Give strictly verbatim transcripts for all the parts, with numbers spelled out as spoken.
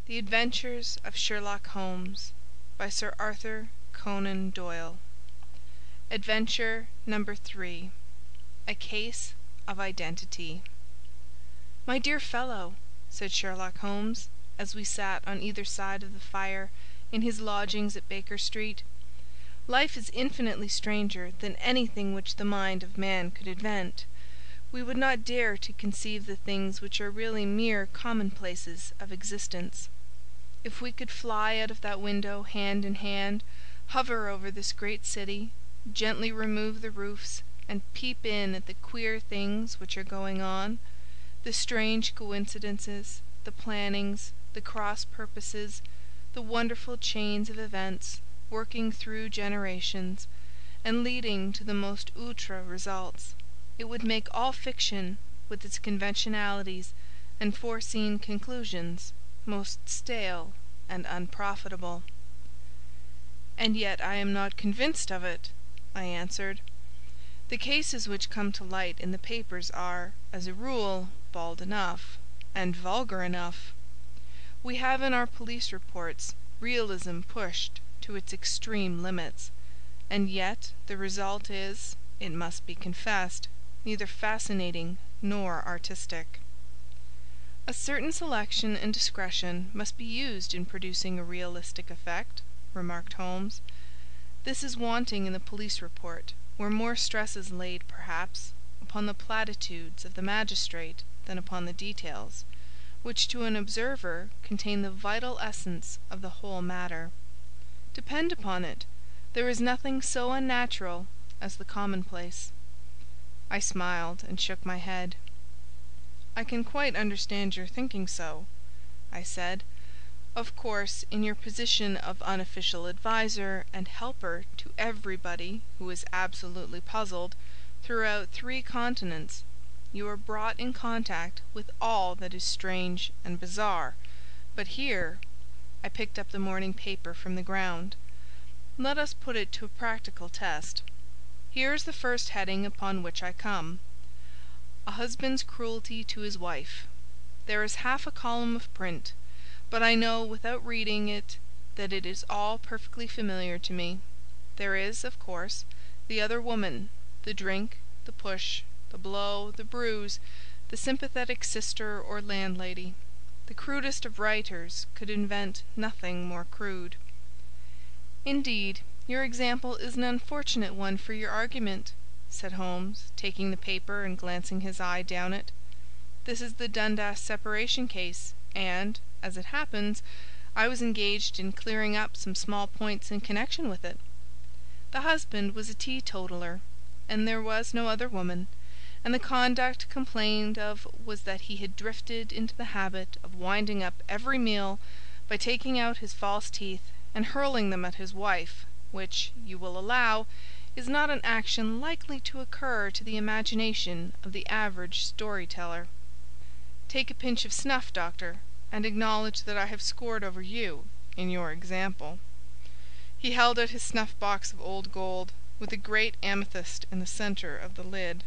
The Adventures of Sherlock Holmes by Sir Arthur Conan Doyle. Adventure Number three. A Case of Identity. "My dear fellow," said Sherlock Holmes, as we sat on either side of the fire in his lodgings at Baker Street, "life is infinitely stranger than anything which the mind of man could invent. We would not dare to conceive the things which are really mere commonplaces of existence. If we could fly out of that window hand in hand, hover over this great city, gently remove the roofs, and peep in at the queer things which are going on, the strange coincidences, the plannings, the cross purposes, the wonderful chains of events, working through generations, and leading to the most outre results, it would make all fiction, with its conventionalities and foreseen conclusions, most stale and unprofitable." "And yet I am not convinced of it," I answered. "The cases which come to light in the papers are, as a rule, bald enough, and vulgar enough. We have in our police reports realism pushed to its extreme limits, and yet the result is, it must be confessed, neither fascinating nor artistic." "A certain selection and discretion must be used in producing a realistic effect," remarked Holmes. "This is wanting in the police report, where more stress is laid, perhaps, upon the platitudes of the magistrate than upon the details, which to an observer contain the vital essence of the whole matter. Depend upon it, there is nothing so unnatural as the commonplace." I smiled and shook my head. "I can quite understand your thinking so," I said. "Of course, in your position of unofficial adviser and helper to everybody who is absolutely puzzled, throughout three continents, you are brought in contact with all that is strange and bizarre. But here—" I picked up the morning paper from the ground. "Let us put it to a practical test. Here is the first heading upon which I come: 'A husband's cruelty to his wife.' There is half a column of print, but I know without reading it that it is all perfectly familiar to me. There is, of course, the other woman, the drink, the push, the blow, the bruise, the sympathetic sister or landlady. The crudest of writers could invent nothing more crude." "Indeed, your example is an unfortunate one for your argument," said Holmes, taking the paper and glancing his eye down it. "This is the Dundas separation case, and, as it happens, I was engaged in clearing up some small points in connection with it. The husband was a teetotaler, and there was no other woman, and the conduct complained of was that he had drifted into the habit of winding up every meal by taking out his false teeth and hurling them at his wife, which, you will allow, is not an action likely to occur to the imagination of the average story-teller. Take a pinch of snuff, doctor, and acknowledge that I have scored over you in your example." He held out his snuff-box of old gold, with a great amethyst in the centre of the lid.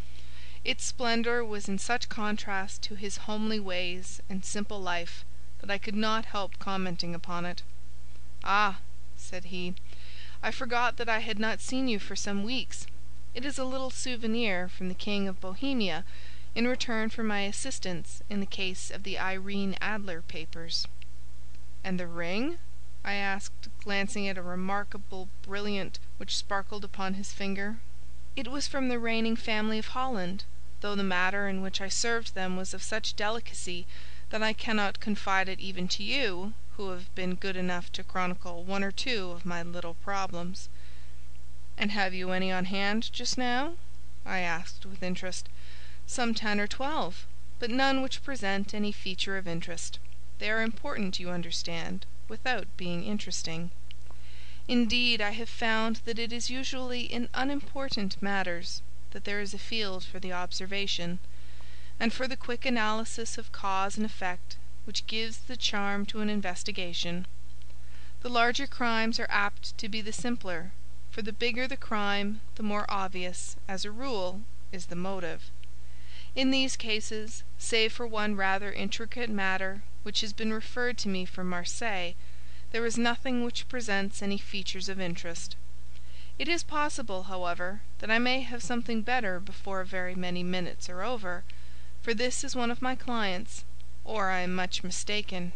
Its splendour was in such contrast to his homely ways and simple life that I could not help commenting upon it. "Ah," said he, "I forgot that I had not seen you for some weeks. It is a little souvenir from the King of Bohemia, in return for my assistance in the case of the Irene Adler papers." "And the ring?" I asked, glancing at a remarkable brilliant which sparkled upon his finger. "It was from the reigning family of Holland, though the matter in which I served them was of such delicacy that I cannot confide it even to you, who have been good enough to chronicle one or two of my little problems." "And have you any on hand just now?" I asked with interest. "Some ten or twelve, but none which present any feature of interest. They are important, you understand, without being interesting. Indeed, I have found that it is usually in unimportant matters that there is a field for the observation, and for the quick analysis of cause and effect which gives the charm to an investigation. The larger crimes are apt to be the simpler, for the bigger the crime, the more obvious, as a rule, is the motive. In these cases, save for one rather intricate matter which has been referred to me from Marseilles, there is nothing which presents any features of interest. It is possible, however, that I may have something better before very many minutes are over, for this is one of my clients, or I am much mistaken."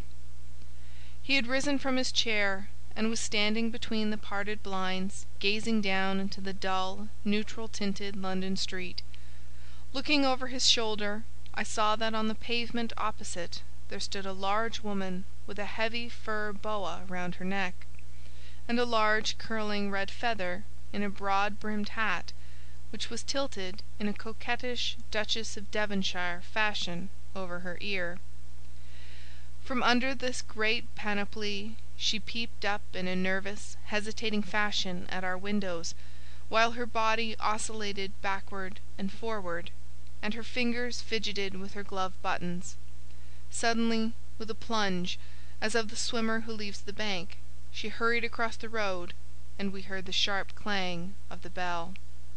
He had risen from his chair, and was standing between the parted blinds, gazing down into the dull, neutral-tinted London street. Looking over his shoulder, I saw that on the pavement opposite there stood a large woman with a heavy fur boa round her neck, and a large curling red feather in a broad-brimmed hat, which was tilted in a coquettish Duchess of Devonshire fashion over her ear. From under this great panoply she peeped up in a nervous, hesitating fashion at our windows, while her body oscillated backward and forward, and her fingers fidgeted with her glove buttons. Suddenly, with a plunge, as of the swimmer who leaves the bank, she hurried across the road, and we heard the sharp clang of the bell.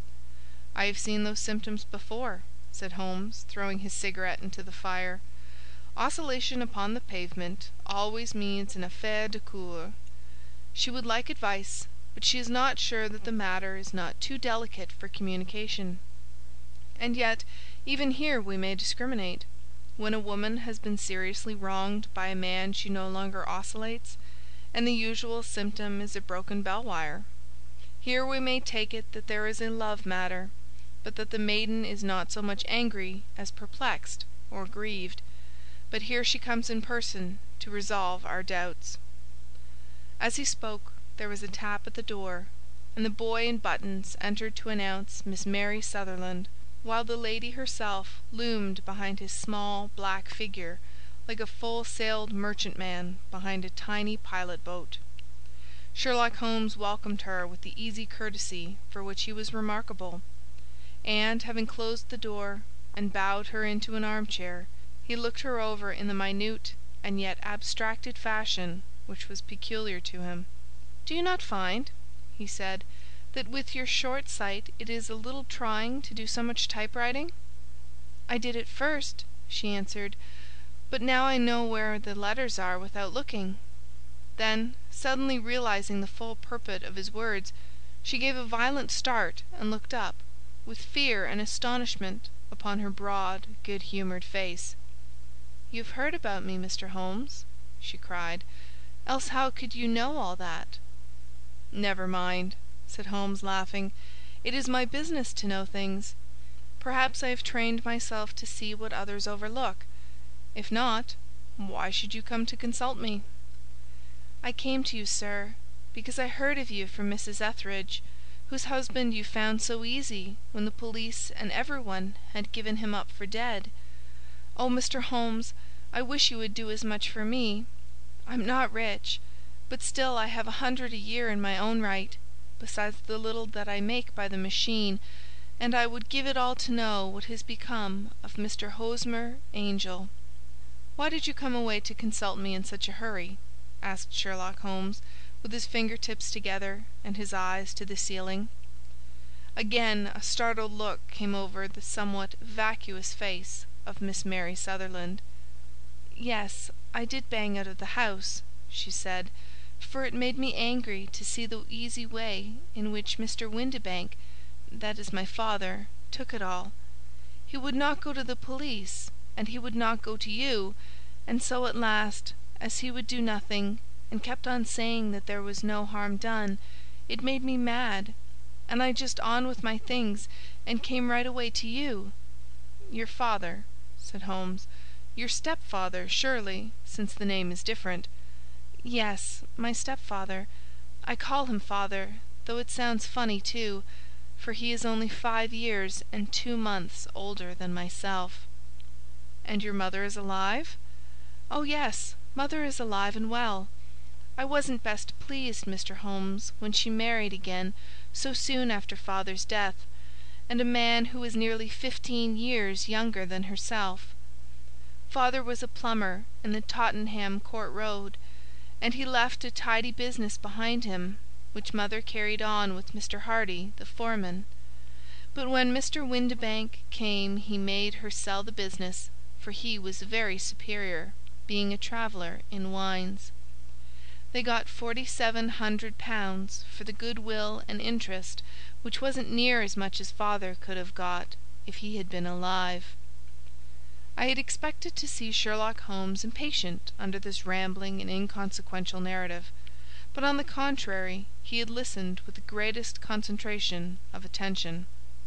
"I have seen those symptoms before," said Holmes, throwing his cigarette into the fire. "Oscillation upon the pavement always means an affaire de coeur. She would like advice, but she is not sure that the matter is not too delicate for communication. And yet, even here we may discriminate. When a woman has been seriously wronged by a man she no longer oscillates, and the usual symptom is a broken bell wire. Here we may take it that there is a love matter, but that the maiden is not so much angry as perplexed or grieved. But here she comes in person to resolve our doubts." As he spoke, there was a tap at the door, and the boy in buttons entered to announce Miss Mary Sutherland, while the lady herself loomed behind his small black figure like a full-sailed merchantman behind a tiny pilot-boat. Sherlock Holmes welcomed her with the easy courtesy for which he was remarkable, and, having closed the door and bowed her into an armchair, he looked her over in the minute and yet abstracted fashion which was peculiar to him. "Do you not find," he said, "that with your short sight it is a little trying to do so much typewriting?" "I did at first," she answered, "but now I know where the letters are without looking." Then, suddenly realizing the full purport of his words, she gave a violent start and looked up, with fear and astonishment upon her broad, good-humoured face. "You have heard about me, Mister Holmes?" she cried. "Else how could you know all that?" "Never mind," said Holmes, laughing. "It is my business to know things. Perhaps I have trained myself to see what others overlook. If not, why should you come to consult me?" "I came to you, sir, because I heard of you from Missus Etheridge, whose husband you found so easy when the police and everyone had given him up for dead. Oh, Mister Holmes, I wish you would do as much for me. I'm not rich, but still I have a hundred a year in my own right, besides the little that I make by the machine, and I would give it all to know what has become of Mister Hosmer Angel." "Why did you come away to consult me in such a hurry?" asked Sherlock Holmes, with his finger-tips together and his eyes to the ceiling. Again a startled look came over the somewhat vacuous face of Miss Mary Sutherland. "Yes, I did bang out of the house," she said, "for it made me angry to see the easy way in which Mister Windibank, that is my father, took it all. He would not go to the police, and he would not go to you, and so at last, as he would do nothing, and kept on saying that there was no harm done, it made me mad, and I just on with my things and came right away to you." "Your father," said Holmes. "Your stepfather, surely, since the name is different." "Yes, my stepfather. I call him father, though it sounds funny too, for he is only five years and two months older than myself." "And your mother is alive?" "Oh, yes, mother is alive and well. I wasn't best pleased, Mister Holmes, when she married again so soon after father's death, and a man who was nearly fifteen years younger than herself. Father was a plumber in the Tottenham Court Road, and he left a tidy business behind him, which mother carried on with Mister Hardy, the foreman. But when Mister Windibank came he made her sell the business, for he was very superior, being a traveller in wines. They got forty-seven hundred pounds for the goodwill and interest, which wasn't near as much as father could have got if he had been alive. I had expected to see Sherlock Holmes impatient under this rambling and inconsequential narrative, but on the contrary he had listened with the greatest concentration of attention.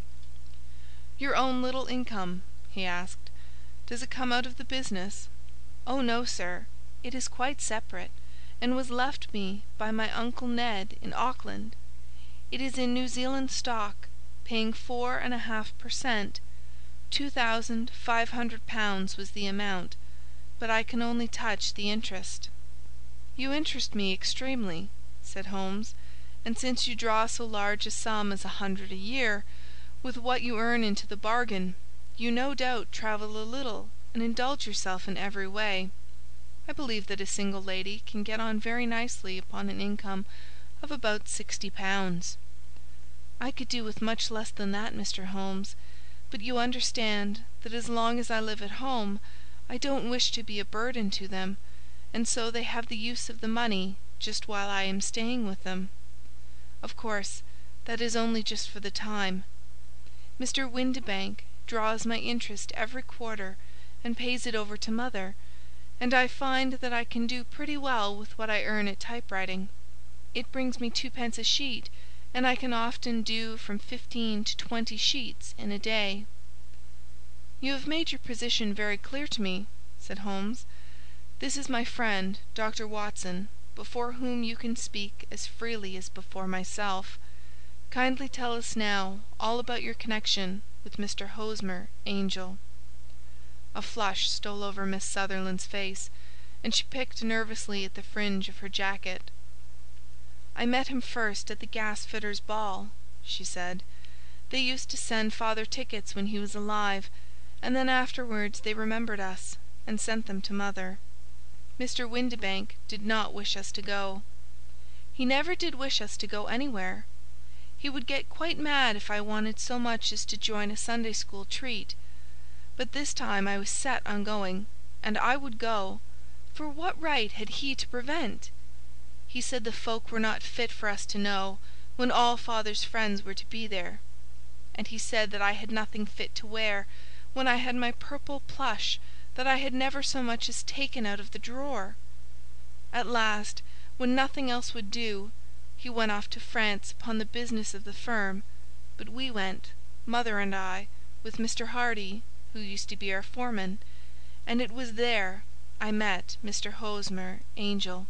"Your own little income?" he asked. "Does it come out of the business?" "Oh no, sir. It is quite separate, and was left me by my Uncle Ned in Auckland. It is in New Zealand stock, paying four and a half per cent. Two thousand five hundred pounds was the amount, but I can only touch the interest." "You interest me extremely," said Holmes, "and since you draw so large a sum as a hundred a year, with what you earn into the bargain, you no doubt travel a little and indulge yourself in every way. I believe that a single lady can get on very nicely upon an income of about sixty pounds." "I could do with much less than that, Mister Holmes, but you understand that as long as I live at home I don't wish to be a burden to them, and so they have the use of the money just while I am staying with them. Of course, that is only just for the time. Mister Windibank draws my interest every quarter and pays it over to mother, and I find that I can do pretty well with what I earn at typewriting. It brings me twopence a sheet, and I can often do from fifteen to twenty sheets in a day." "You have made your position very clear to me," said Holmes. "This is my friend, Doctor Watson, before whom you can speak as freely as before myself. Kindly tell us now all about your connection with Mister Hosmer Angel." A flush stole over Miss Sutherland's face, and she picked nervously at the fringe of her jacket. "I met him first at the gasfitters' ball," she said. "They used to send father tickets when he was alive, and then afterwards they remembered us, and sent them to mother. Mister Windibank did not wish us to go. He never did wish us to go anywhere. He would get quite mad if I wanted so much as to join a Sunday school treat. But this time I was set on going, and I would go, for what right had he to prevent? He said the folk were not fit for us to know, when all father's friends were to be there. And he said that I had nothing fit to wear, when I had my purple plush that I had never so much as taken out of the drawer. At last, when nothing else would do, he went off to France upon the business of the firm, but we went, mother and I, with Mister Hardy, who used to be our foreman, and it was there I met Mister Hosmer Angel."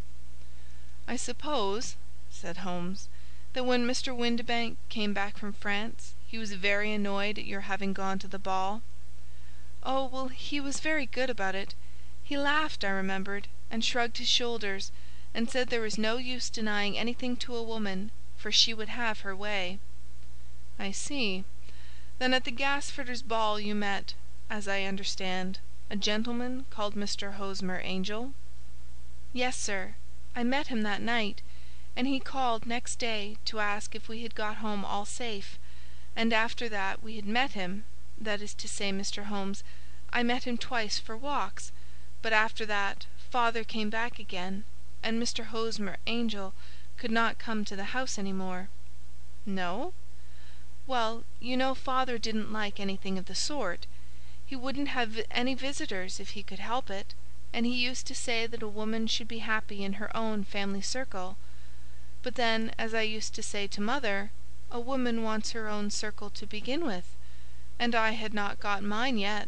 "I suppose," said Holmes, "that when Mister Windibank came back from France he was very annoyed at your having gone to the ball." "Oh, well, he was very good about it. He laughed, I remembered, and shrugged his shoulders, and said there was no use denying anything to a woman, for she would have her way." "I see. Then at the gasfitters' ball you met, as I understand, a gentleman called Mister Hosmer Angel?" "Yes, sir. I met him that night, and he called next day to ask if we had got home all safe, and after that we had met him—that is to say, Mister Holmes, I met him twice for walks, but after that father came back again, and Mister Hosmer Angel could not come to the house any more." "No?" "Well, you know father didn't like anything of the sort. He wouldn't have any visitors if he could help it, and he used to say that a woman should be happy in her own family circle. But then, as I used to say to mother, a woman wants her own circle to begin with, and I had not got mine yet."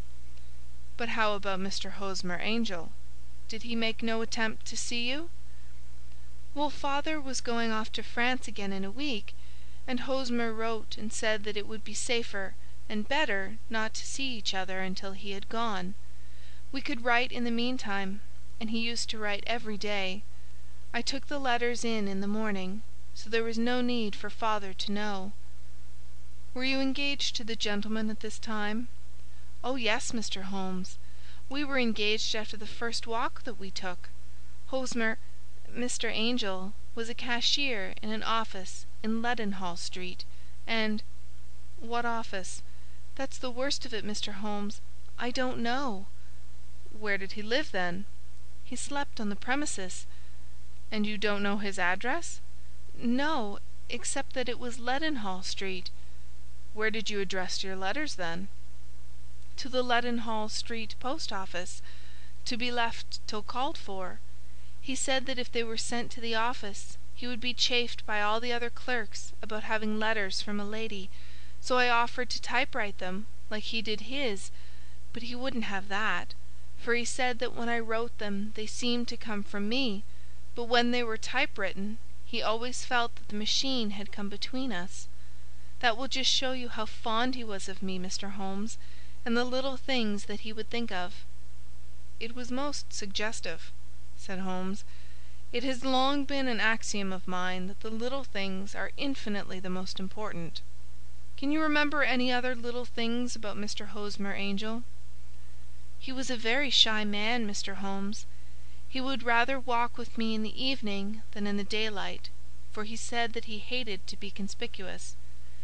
"But how about Mister Hosmer Angel? Did he make no attempt to see you?" "Well, father was going off to France again in a week, and Hosmer wrote and said that it would be safer and better not to see each other until he had gone. We could write in the meantime, and he used to write every day. I took the letters in in the morning, so there was no need for father to know." "Were you engaged to the gentleman at this time?" "Oh, yes, Mister Holmes. We were engaged after the first walk that we took. Hosmer—Mister Angel was a cashier in an office in Leadenhall Street, and—" "What office? That's the worst of it, Mister Holmes. I don't know." Where did he live, then?" "He slept on the premises." "And you don't know his address?" "No, except that it was Leadenhall Street." "Where did you address your letters, then?" "To the Leadenhall Street post office, to be left till called for. He said that if they were sent to the office he would be chaffed by all the other clerks about having letters from a lady, so I offered to typewrite them, like he did his, but he wouldn't have that, for he said that when I wrote them they seemed to come from me, but when they were typewritten he always felt that the machine had come between us. That will just show you how fond he was of me, Mister Holmes, and the little things that he would think of." "It was most suggestive," said Holmes. "It has long been an axiom of mine that the little things are infinitely the most important. Can you remember any other little things about Mister Hosmer Angel?" "He was a very shy man, Mister Holmes. He would rather walk with me in the evening than in the daylight, for he said that he hated to be conspicuous.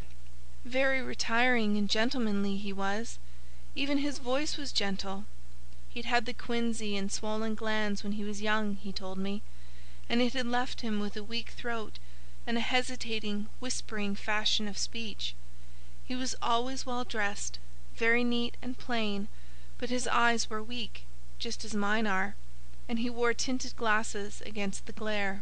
Very retiring and gentlemanly he was. Even his voice was gentle. He'd had the quinsy and swollen glands when he was young, he told me, and it had left him with a weak throat and a hesitating, whispering fashion of speech. He was always well dressed, very neat and plain, but his eyes were weak, just as mine are, and he wore tinted glasses against the glare."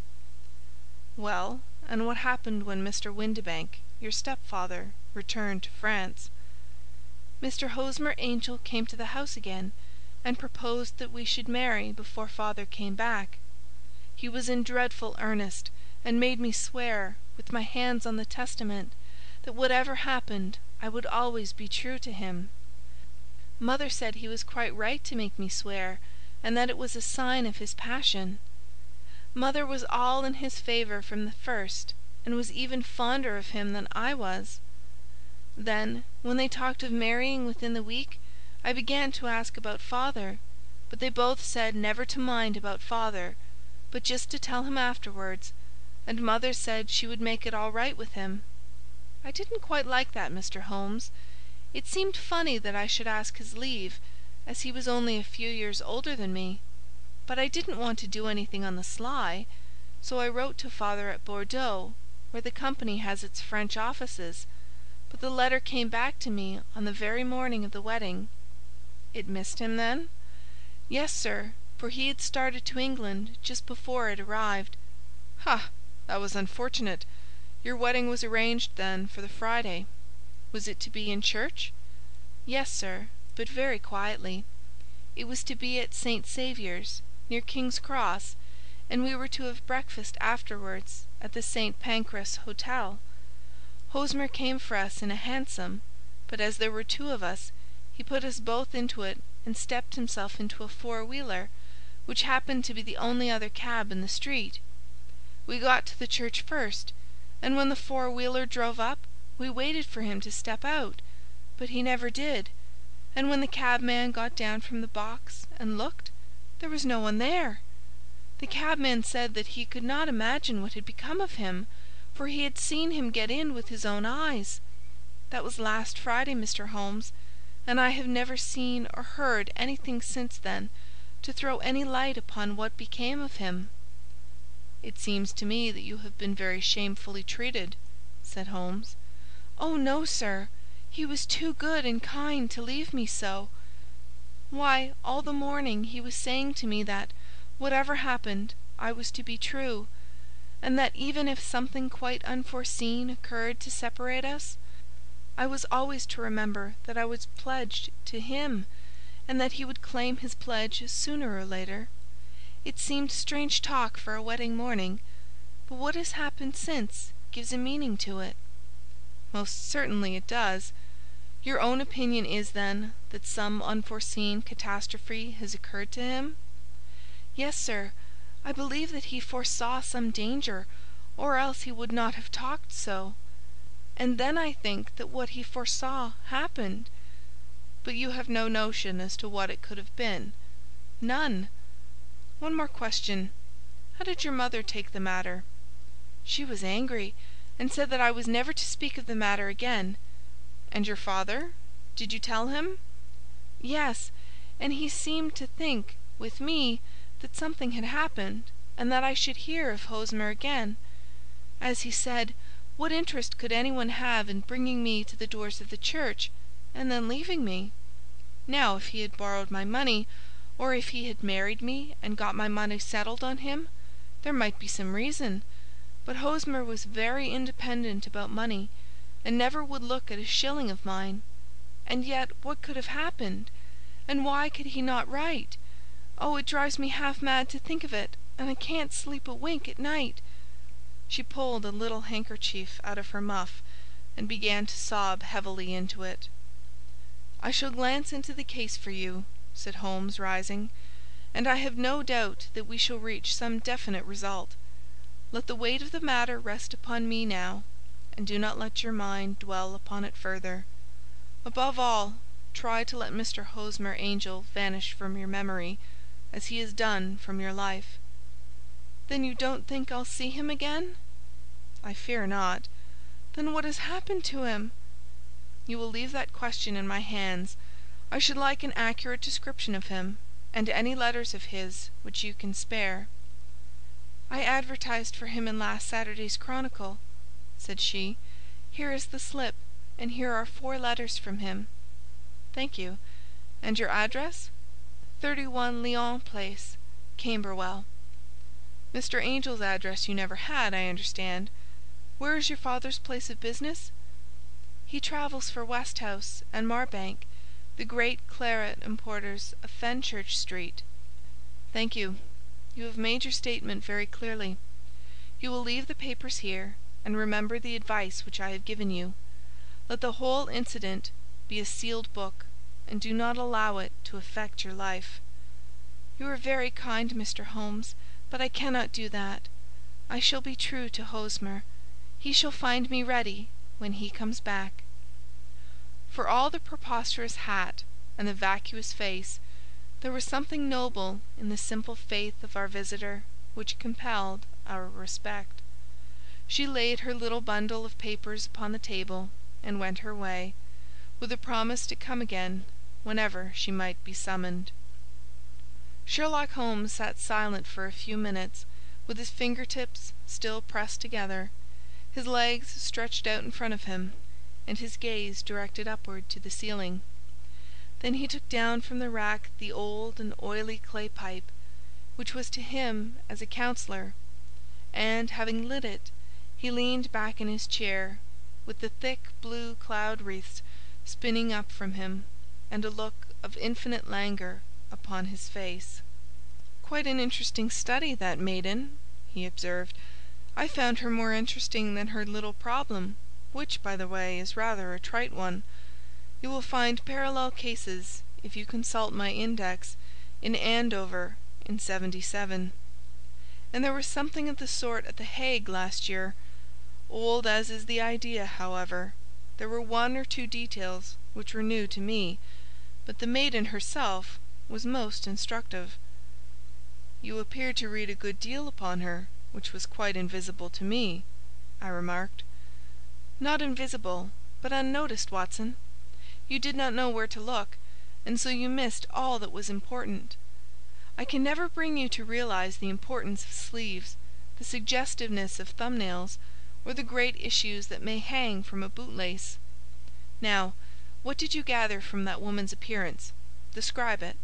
"Well, and what happened when Mister Windibank, your stepfather, returned to France?" "Mister Hosmer Angel came to the house again, and proposed that we should marry before father came back. He was in dreadful earnest, and made me swear, with my hands on the testament, that whatever happened I would always be true to him. Mother said he was quite right to make me swear, and that it was a sign of his passion. Mother was all in his favour from the first, and was even fonder of him than I was. Then, when they talked of marrying within the week, I began to ask about father, but they both said never to mind about father, but just to tell him afterwards, and mother said she would make it all right with him. I didn't quite like that, Mister Holmes. It seemed funny that I should ask his leave, as he was only a few years older than me, but I didn't want to do anything on the sly, so I wrote to father at Bordeaux, where the company has its French offices, but the letter came back to me on the very morning of the wedding." "It missed him, then?" "Yes, sir, for he had started to England just before it arrived." "Ha! That was unfortunate. Your wedding was arranged, then, for the Friday. Was it to be in church?" "Yes, sir, but very quietly. It was to be at Saint Saviour's, near King's Cross, and we were to have breakfast afterwards at the Saint Pancras Hotel. Hosmer came for us in a hansom, but as there were two of us, he put us both into it and stepped himself into a four-wheeler, which happened to be the only other cab in the street. We got to the church first, and when the four-wheeler drove up, we waited for him to step out, but he never did, and when the cabman got down from the box and looked, there was no one there. The cabman said that he could not imagine what had become of him, for he had seen him get in with his own eyes. That was last Friday, Mister Holmes, and I have never seen or heard anything since then to throw any light upon what became of him." "It seems to me that you have been very shamefully treated," said Holmes. "Oh, no, sir. He was too good and kind to leave me so. Why, all the morning he was saying to me that, whatever happened, I was to be true, and that even if something quite unforeseen occurred to separate us, I was always to remember that I was pledged to him, and that he would claim his pledge sooner or later. It seemed strange talk for a wedding morning, but what has happened since gives a meaning to it." "Most certainly it does. Your own opinion is, then, that some unforeseen catastrophe has occurred to him?" "Yes, sir. I believe that he foresaw some danger, or else he would not have talked so. And then I think that what he foresaw happened." "But you have no notion as to what it could have been?" "None." "One more question. How did your mother take the matter?" "She was angry, and said that I was never to speak of the matter again." "And your father? Did you tell him?" "Yes. and he seemed to think, with me, that something had happened, and that I should hear of Hosmer again. As he said, what interest could anyone have in bringing me to the doors of the church, and then leaving me? Now, if he had borrowed my money, or if he had married me and got my money settled on him, there might be some reason. But Hosmer was very independent about money, and never would look at a shilling of mine. And yet what could have happened? And why could he not write? Oh, it drives me half mad to think of it, and I can't sleep a wink at night." She pulled a little handkerchief out of her muff, and began to sob heavily into it. "I shall glance into the case for you," said Holmes, rising, "and I have no doubt that we shall reach some definite result. Let the weight of the matter rest upon me now, and do not let your mind dwell upon it further. Above all, try to let Mister Hosmer Angel vanish from your memory, as he has done from your life." "Then you don't think I'll see him again?" "I fear not." "Then what has happened to him?" "You will leave that question in my hands. I should like an accurate description of him, and any letters of his which you can spare." "I advertised for him in last Saturday's Chronicle," said she. "Here is the slip, and here are four letters from him." "Thank you. And your address?" thirty-one Lyon Place, Camberwell." "Mister Angel's address you never had, I understand. Where is your father's place of business?" "He travels for Westhouse and Marbank, the great claret importers of Fenchurch Street." "Thank you. You have made your statement very clearly. You will leave the papers here, and remember the advice which I have given you. Let the whole incident be a sealed book, and do not allow it to affect your life." "You are very kind, Mister Holmes, but I cannot do that. I shall be true to Hosmer. He shall find me ready when he comes back." For all the preposterous hat and the vacuous face, there was something noble in the simple faith of our visitor which compelled our respect. She laid her little bundle of papers upon the table and went her way, with a promise to come again whenever she might be summoned. Sherlock Holmes sat silent for a few minutes, with his finger-tips still pressed together, his legs stretched out in front of him, and his gaze directed upward to the ceiling. Then he took down from the rack the old and oily clay pipe, which was to him as a counsellor, and, having lit it, he leaned back in his chair, with the thick blue cloud-wreaths spinning up from him, and a look of infinite languor upon his face. "Quite an interesting study, that maiden," he observed. "I found her more interesting than her little problem, which, by the way, is rather a trite one. You will find parallel cases, if you consult my index, in Andover in seventy-seven. And there was something of the sort at the Hague last year. Old as is the idea, however, there were one or two details which were new to me, but the maiden herself was most instructive." "You appeared to read a good deal upon her, which was quite invisible to me," I remarked. "Not invisible, but unnoticed, Watson. You did not know where to look, and so you missed all that was important. I can never bring you to realize the importance of sleeves, the suggestiveness of thumbnails, or the great issues that may hang from a bootlace. Now, what did you gather from that woman's appearance? Describe it."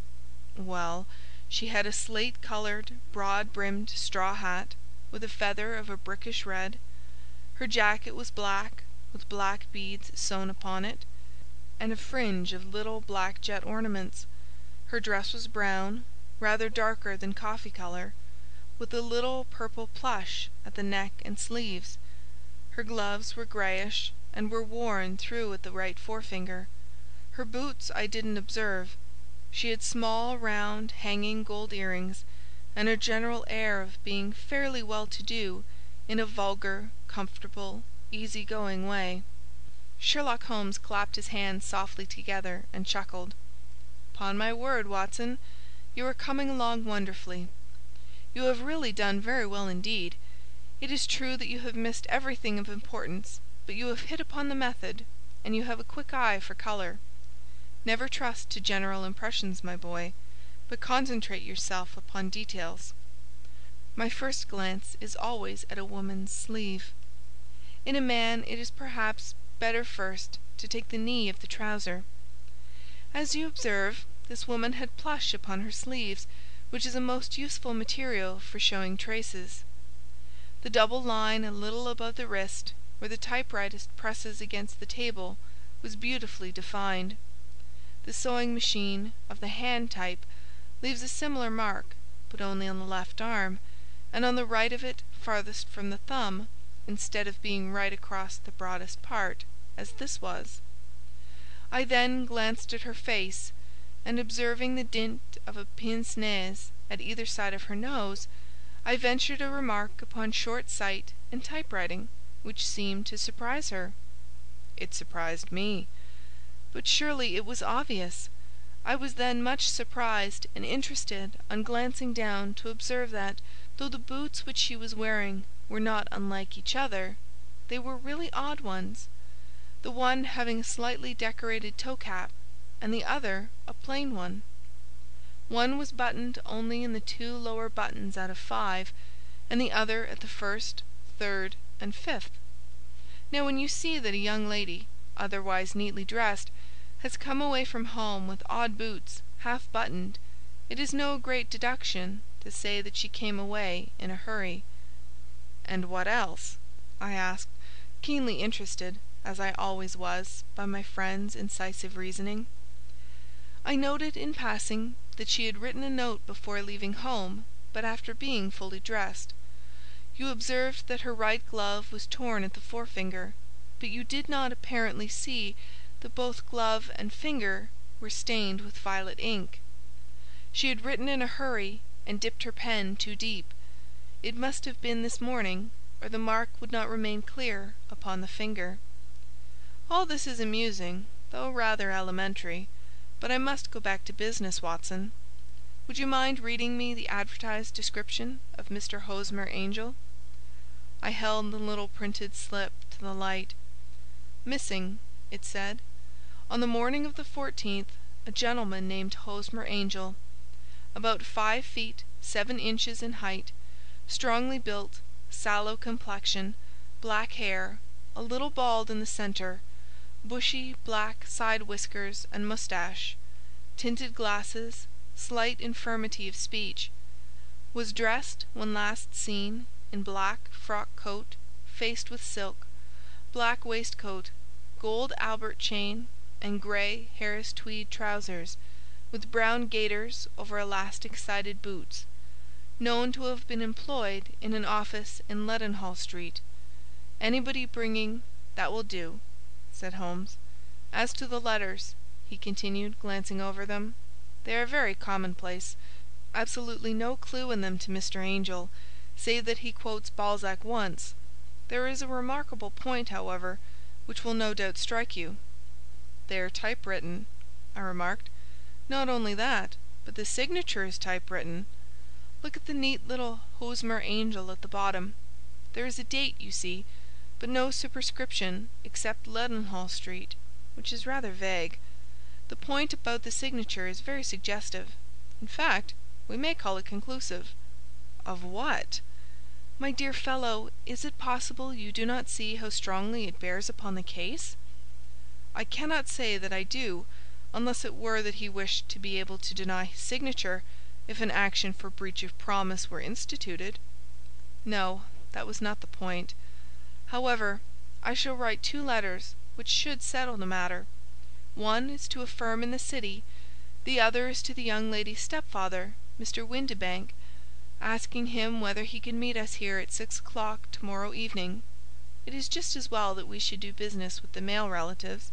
"Well, she had a slate-coloured, broad-brimmed straw hat, with a feather of a brickish red. Her jacket was black, with black beads sewn upon it, and a fringe of little black jet ornaments. Her dress was brown, rather darker than coffee colour, with a little purple plush at the neck and sleeves. Her gloves were greyish, and were worn through at the right forefinger. Her boots I didn't observe. She had small, round, hanging gold earrings, and a general air of being fairly well-to-do in a vulgar, comfortable, easy-going way." Sherlock Holmes clapped his hands softly together and chuckled. "'Pon my word, Watson, you are coming along wonderfully. You have really done very well indeed. It is true that you have missed everything of importance, but you have hit upon the method, and you have a quick eye for colour. Never trust to general impressions, my boy, but concentrate yourself upon details. My first glance is always at a woman's sleeve. In a man it is perhaps better first to take the knee of the trouser. As you observe, this woman had plush upon her sleeves, which is a most useful material for showing traces. The double line a little above the wrist, where the typewriter presses against the table, was beautifully defined. The sewing machine, of the hand type, leaves a similar mark, but only on the left arm, and on the right of it farthest from the thumb, instead of being right across the broadest part, as this was. I then glanced at her face, and observing the dint of a pince nez at either side of her nose, I ventured a remark upon short sight and typewriting, which seemed to surprise her. It surprised me. But surely it was obvious. I was then much surprised and interested on glancing down to observe that, though the boots which she was wearing were not unlike each other, they were really odd ones, the one having a slightly decorated toe-cap, and the other a plain one. One was buttoned only in the two lower buttons out of five, and the other at the first, third, and fifth. Now when you see that a young lady, otherwise neatly dressed, has come away from home with odd boots, half buttoned, it is no great deduction to say that she came away in a hurry. "And what else?" I asked, keenly interested, as I always was, by my friend's incisive reasoning. I noted in passing that she had written a note before leaving home, but after being fully dressed. You observed that her right glove was torn at the forefinger, but you did not apparently see that both glove and finger were stained with violet ink. She had written in a hurry and dipped her pen too deep. It must have been this morning, or the mark would not remain clear upon the finger. All this is amusing, though rather elementary, but I must go back to business, Watson. Would you mind reading me the advertised description of Mister Hosmer Angel? I held the little printed slip to the light. "Missing," it said, "on the morning of the fourteenth, a gentleman named Hosmer Angel, about five feet seven inches in height, strongly built, sallow complexion, black hair, a little bald in the centre, bushy black side whiskers and moustache, tinted glasses, slight infirmity of speech, was dressed when last seen in black frock coat faced with silk, black waistcoat, gold Albert chain, and grey Harris tweed trousers, with brown gaiters over elastic-sided boots, known to have been employed in an office in Leadenhall Street. Anybody bringing—" "That will do," said Holmes. "As to the letters," he continued, glancing over them, "they are very commonplace. Absolutely no clue in them to Mister Angel, save that he quotes Balzac once. There is a remarkable point, however, which will no doubt strike you." "They are typewritten," I remarked. "Not only that, but the signature is typewritten. Look at the neat little Hosmer Angel at the bottom. There is a date, you see, but no superscription except Leadenhall Street, which is rather vague. The point about the signature is very suggestive. In fact, we may call it conclusive." "Of what?" "My dear fellow, is it possible you do not see how strongly it bears upon the case?" "I cannot say that I do, unless it were that he wished to be able to deny his signature if an action for breach of promise were instituted. No, that was not the point. However, I shall write two letters which should settle the matter. One is to a firm in the city, the other is to the young lady's stepfather, Mister Windibank, asking him whether he can meet us here at six o'clock tomorrow evening. It is just as well that we should do business with the male relatives.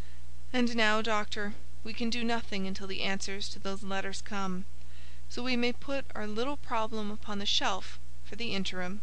And now, doctor, we can do nothing until the answers to those letters come, so we may put our little problem upon the shelf for the interim."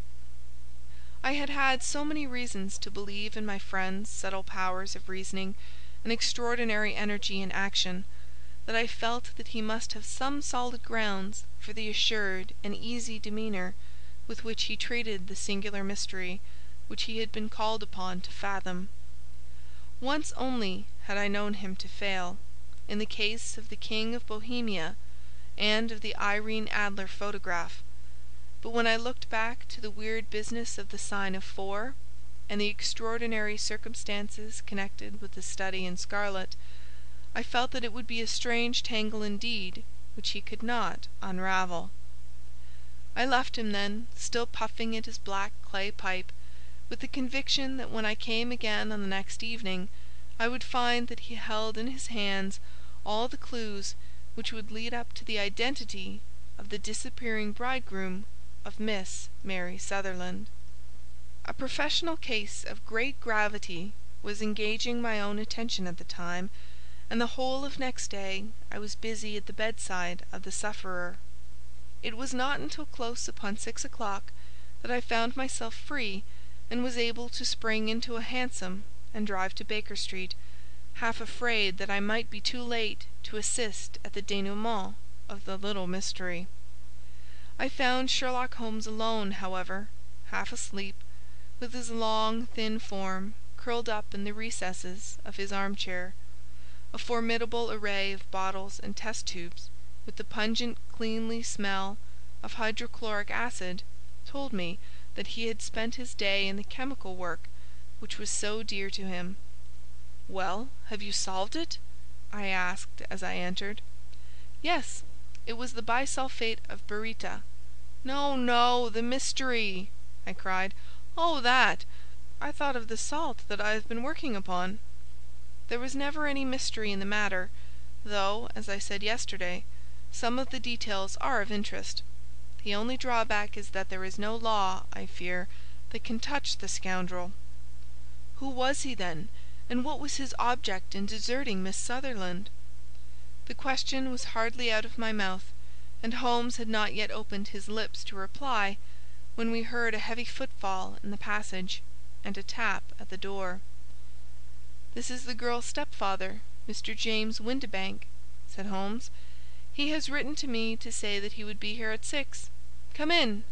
I had had so many reasons to believe in my friend's subtle powers of reasoning and extraordinary energy in action, that I felt that he must have some solid grounds for the assured and easy demeanour with which he treated the singular mystery which he had been called upon to fathom. Once only had I known him to fail, in the case of the King of Bohemia and of the Irene Adler photograph. But when I looked back to the weird business of the sign of four, and the extraordinary circumstances connected with the study in scarlet, I felt that it would be a strange tangle indeed which he could not unravel. I left him then, still puffing at his black clay pipe, with the conviction that when I came again on the next evening I would find that he held in his hands all the clues which would lead up to the identity of the disappearing bridegroom of Miss Mary Sutherland. A professional case of great gravity was engaging my own attention at the time, and the whole of next day I was busy at the bedside of the sufferer. It was not until close upon six o'clock that I found myself free and was able to spring into a hansom and drive to Baker Street, half afraid that I might be too late to assist at the dénouement of the little mystery. I found Sherlock Holmes alone, however, half asleep, with his long, thin form curled up in the recesses of his armchair. A formidable array of bottles and test tubes, with the pungent cleanly smell of hydrochloric acid, told me that he had spent his day in the chemical work which was so dear to him. "Well, have you solved it?" I asked as I entered. "Yes, it was the bisulphate of baryta." "No, no, the mystery!" I cried. "Oh, that! I thought of the salt that I have been working upon." There was never any mystery in the matter, though, as I said yesterday, some of the details are of interest. The only drawback is that there is no law, I fear, that can touch the scoundrel. Who was he, then, and what was his object in deserting Miss Sutherland? The question was hardly out of my mouth, and Holmes had not yet opened his lips to reply, when we heard a heavy footfall in the passage, and a tap at the door. "This is the girl's stepfather, Mister James Windibank," said Holmes. "He has written to me to say that he would be here at six. Come in."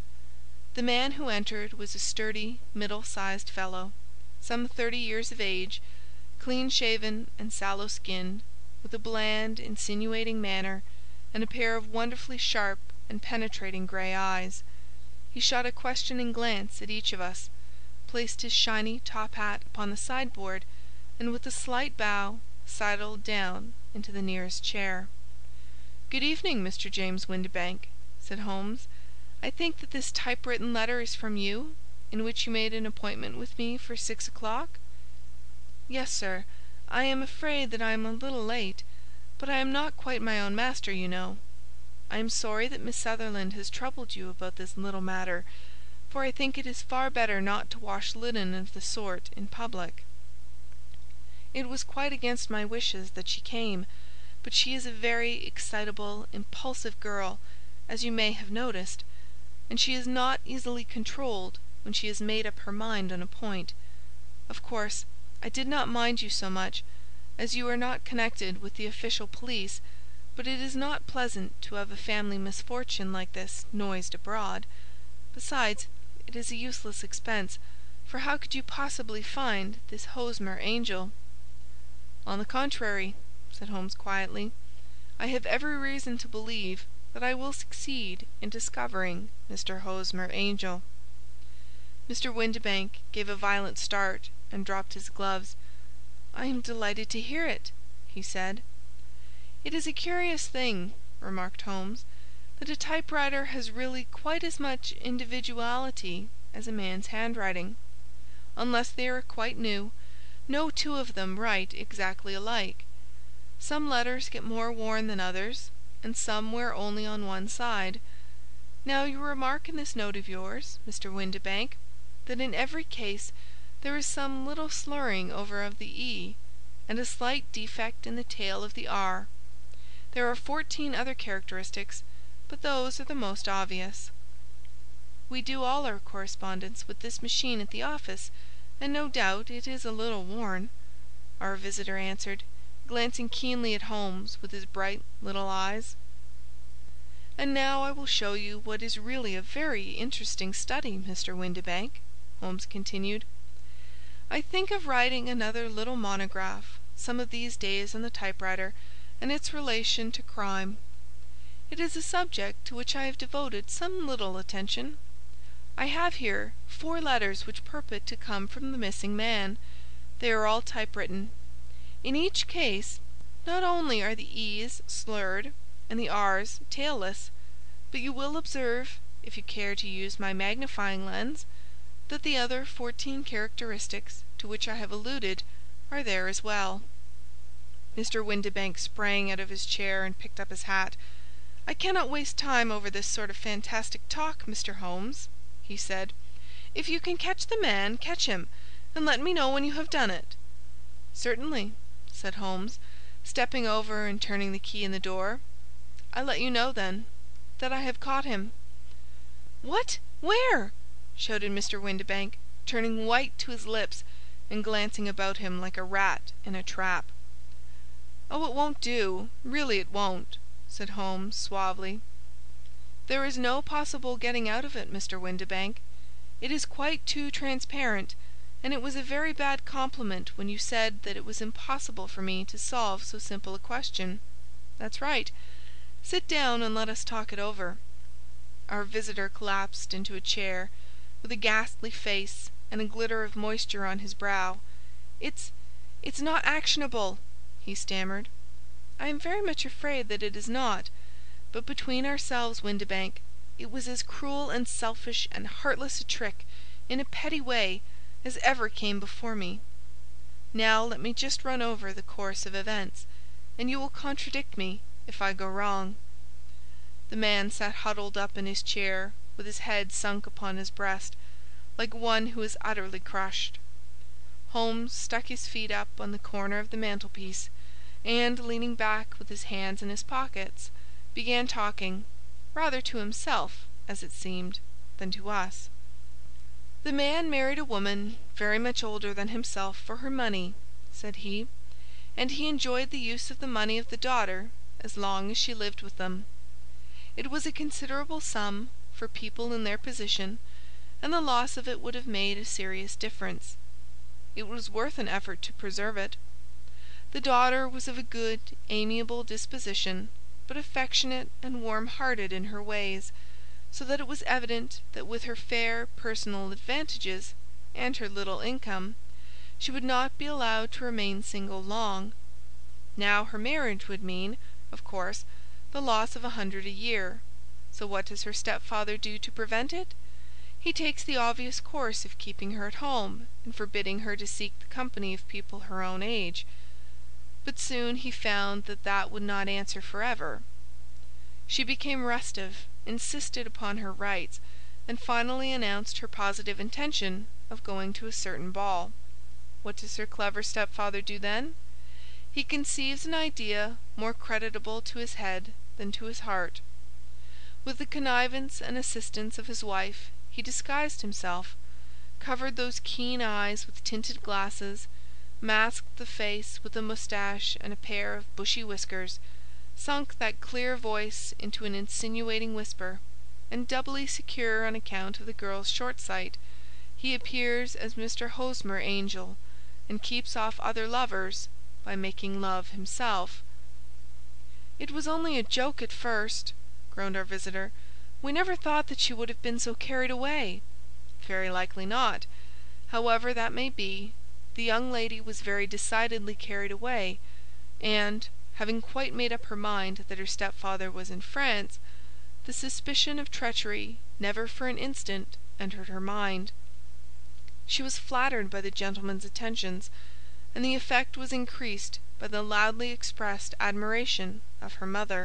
The man who entered was a sturdy, middle-sized fellow, some thirty years of age, clean-shaven and sallow-skinned, with a bland, insinuating manner, and a pair of wonderfully sharp and penetrating grey eyes. He shot a questioning glance at each of us, placed his shiny top hat upon the sideboard, and with a slight bow sidled down into the nearest chair. "Good evening, Mister James Windibank," said Holmes. "I think that this typewritten letter is from you, in which you made an appointment with me for six o'clock?" "Yes, sir. I am afraid that I am a little late, but I am not quite my own master, you know. I am sorry that Miss Sutherland has troubled you about this little matter, for I think it is far better not to wash linen of the sort in public. It was quite against my wishes that she came, but she is a very excitable, impulsive girl, as you may have noticed, and she is not easily controlled when she has made up her mind on a point. Of course, I did not mind you so much, as you are not connected with the official police, but it is not pleasant to have a family misfortune like this noised abroad. Besides, it is a useless expense, for how could you possibly find this Hosmer Angel?" "On the contrary," said Holmes quietly, "I have every reason to believe that I will succeed in discovering Mister Hosmer Angel." Mister Windibank gave a violent start and dropped his gloves. "I am delighted to hear it," he said. "It is a curious thing," remarked Holmes, "that a typewriter has really quite as much individuality as a man's handwriting. Unless they are quite new, no two of them write exactly alike. Some letters get more worn than others, and some wear only on one side. Now you remark in this note of yours, Mister Windibank, that in every case there is some little slurring over of the E, and a slight defect in the tail of the R. There are fourteen other characteristics, but those are the most obvious." "We do all our correspondence with this machine at the office, and no doubt it is a little worn," our visitor answered, glancing keenly at Holmes with his bright little eyes. "And now I will show you what is really a very interesting study, Mister Windibank," Holmes continued. "I think of writing another little monograph some of these days on the typewriter and its relation to crime. It is a subject to which I have devoted some little attention. I have here four letters which purport to come from the missing man. They are all typewritten. In each case, not only are the E's slurred and the R's tailless, but you will observe, if you care to use my magnifying lens, that the other fourteen characteristics to which I have alluded are there as well." Mister Windibank sprang out of his chair and picked up his hat. "I cannot waste time over this sort of fantastic talk, Mister Holmes," he said. "If you can catch the man, catch him, and let me know when you have done it." "Certainly," said Holmes, stepping over and turning the key in the door. "I let you know, then, that I have caught him." "What? Where?" shouted Mister Windibank, turning white to his lips and glancing about him like a rat in a trap. "Oh, it won't do. Really it won't," said Holmes, suavely. "There is no possible getting out of it, Mister Windibank. It is quite too transparent, and it was a very bad compliment when you said that it was impossible for me to solve so simple a question. That's right. Sit down and let us talk it over." Our visitor collapsed into a chair, with a ghastly face and a glitter of moisture on his brow. It's... it's not actionable," he stammered. "I am very much afraid that it is not. But between ourselves, Windibank, it was as cruel and selfish and heartless a trick, in a petty way, as ever came before me. Now let me just run over the course of events, and you will contradict me if I go wrong." The man sat huddled up in his chair, with his head sunk upon his breast, like one who is utterly crushed. Holmes stuck his feet up on the corner of the mantelpiece, and, leaning back with his hands in his pockets, began talking, rather to himself, as it seemed, than to us. "The man married a woman very much older than himself for her money," said he, "and he enjoyed the use of the money of the daughter as long as she lived with them. It was a considerable sum for people in their position, and the loss of it would have made a serious difference. It was worth an effort to preserve it. The daughter was of a good, amiable disposition, but affectionate and warm-hearted in her ways, so that it was evident that with her fair personal advantages and her little income, she would not be allowed to remain single long. Now her marriage would mean, of course, the loss of a hundred a year. So what does her stepfather do to prevent it? He takes the obvious course of keeping her at home and forbidding her to seek the company of people her own age. But soon he found that that would not answer forever. She became restive, insisted upon her rights, and finally announced her positive intention of going to a certain ball. What does her clever stepfather do then? He conceives an idea more creditable to his head than to his heart. With the connivance and assistance of his wife, he disguised himself, covered those keen eyes with tinted glasses, masked the face with a moustache and a pair of bushy whiskers, sunk that clear voice into an insinuating whisper, and doubly secure on account of the girl's short sight, he appears as Mister Hosmer Angel, and keeps off other lovers by making love himself. "It was only a joke at first," groaned our visitor. "We never thought that she would have been so carried away." "Very likely not. However that may be, the young lady was very decidedly carried away, and, having quite made up her mind that her stepfather was in France, the suspicion of treachery never for an instant entered her mind. She was flattered by the gentleman's attentions, and the effect was increased by the loudly expressed admiration of her mother.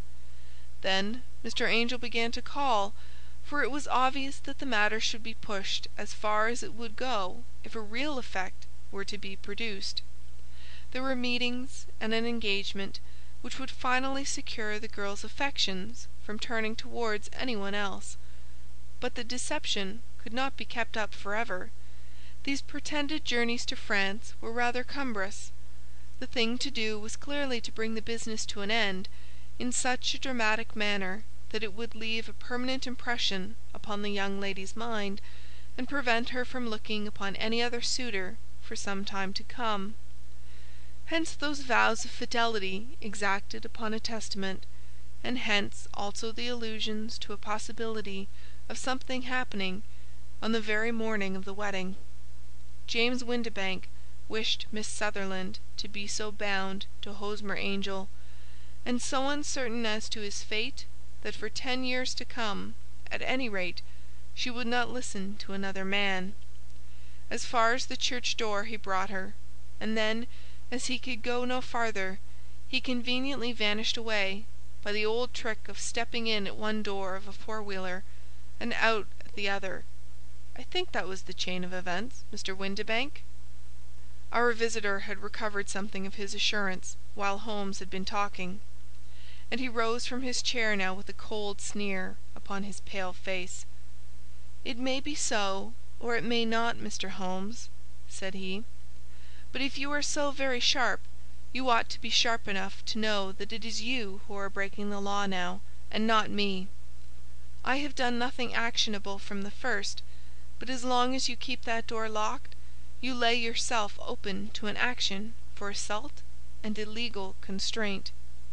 Then Mister Angel began to call, for it was obvious that the matter should be pushed as far as it would go if a real effect were to be produced. There were meetings and an engagement which would finally secure the girl's affections from turning towards anyone else. But the deception could not be kept up forever. These pretended journeys to France were rather cumbrous. The thing to do was clearly to bring the business to an end in such a dramatic manner that it would leave a permanent impression upon the young lady's mind, and prevent her from looking upon any other suitor for some time to come. Hence those vows of fidelity exacted upon a testament, and hence also the allusions to a possibility of something happening on the very morning of the wedding. James Windibank wished Miss Sutherland to be so bound to Hosmer Angel, and so uncertain as to his fate, that for ten years to come, at any rate, she would not listen to another man. As far as the church door he brought her, and then, as he could go no farther, he conveniently vanished away, by the old trick of stepping in at one door of a four-wheeler, and out at the other. I think that was the chain of events, Mister Windibank." Our visitor had recovered something of his assurance while Holmes had been talking, and he rose from his chair now with a cold sneer upon his pale face. "It may be so, or it may not, Mister Holmes," said he. "But if you are so very sharp, you ought to be sharp enough to know that it is you who are breaking the law now, and not me. I have done nothing actionable from the first, but as long as you keep that door locked, you lay yourself open to an action for assault and illegal constraint."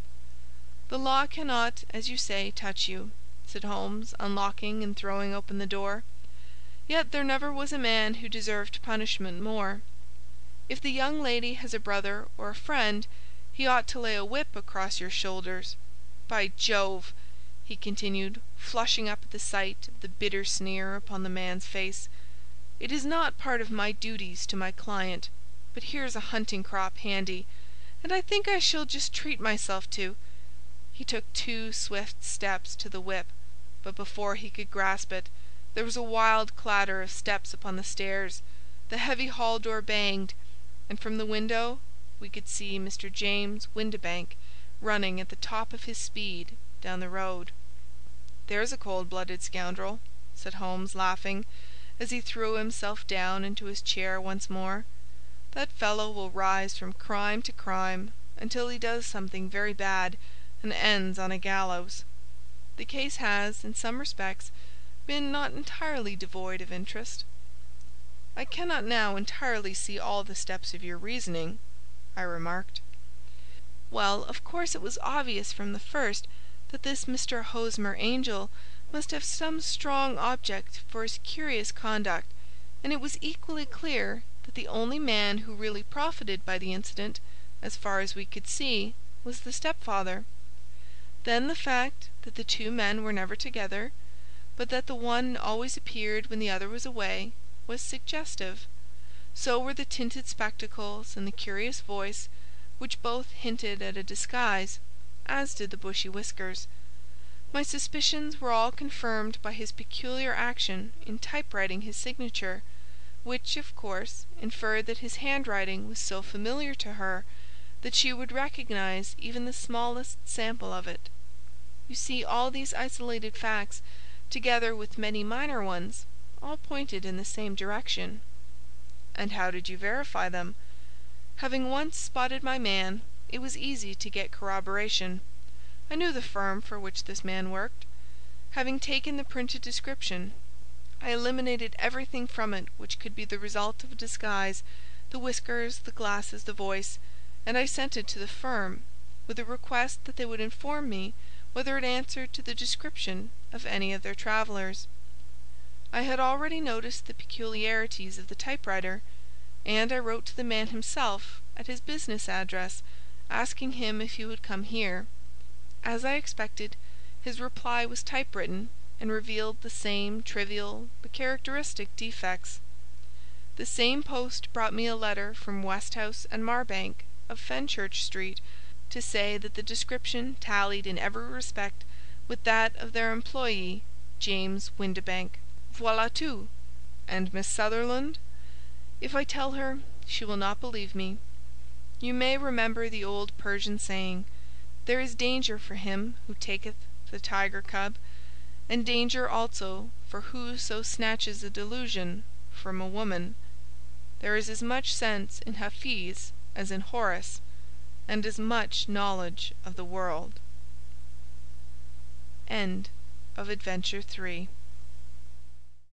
"The law cannot, as you say, touch you," said Holmes, unlocking and throwing open the door. "Yet there never was a man who deserved punishment more. If the young lady has a brother or a friend, he ought to lay a whip across your shoulders. By Jove!" he continued, flushing up at the sight of the bitter sneer upon the man's face, "it is not part of my duties to my client, but here's a hunting crop handy, and I think I shall just treat myself to—" He took two swift steps to the whip, but before he could grasp it, there was a wild clatter of steps upon the stairs, the heavy hall door banged, and from the window we could see Mister James Windibank running at the top of his speed down the road. "There's a cold-blooded scoundrel," said Holmes, laughing, as he threw himself down into his chair once more. "That fellow will rise from crime to crime until he does something very bad and ends on a gallows. The case has, in some respects, been not entirely devoid of interest." "I cannot now entirely see all the steps of your reasoning," I remarked. "Well, of course it was obvious from the first that this Mister Hosmer Angel must have some strong object for his curious conduct, and it was equally clear that the only man who really profited by the incident, as far as we could see, was the stepfather. Then the fact that the two men were never together, but that the one always appeared when the other was away, was suggestive. So were the tinted spectacles and the curious voice, which both hinted at a disguise, as did the bushy whiskers. My suspicions were all confirmed by his peculiar action in typewriting his signature, which, of course, inferred that his handwriting was so familiar to her that she would recognize even the smallest sample of it. You see, all these isolated facts, together with many minor ones, all pointed in the same direction." "And how did you verify them?" "Having once spotted my man, it was easy to get corroboration. I knew the firm for which this man worked. Having taken the printed description, I eliminated everything from it which could be the result of a disguise, the whiskers, the glasses, the voice, and I sent it to the firm, with a request that they would inform me whether it answered to the description of any of their travellers. I had already noticed the peculiarities of the typewriter, and I wrote to the man himself at his business address, asking him if he would come here. As I expected, his reply was typewritten, and revealed the same trivial but characteristic defects. The same post brought me a letter from Westhouse and Marbank, of Fenchurch Street, to say that the description tallied in every respect with that of their employee, James Windibank. Voilà tout." "And Miss Sutherland?" "If I tell her, she will not believe me. You may remember the old Persian saying, 'There is danger for him who taketh the tiger cub, and danger also for whoso snatches a delusion from a woman.' There is as much sense in Hafiz as in Horace, and as much knowledge of the world." End of Adventure three.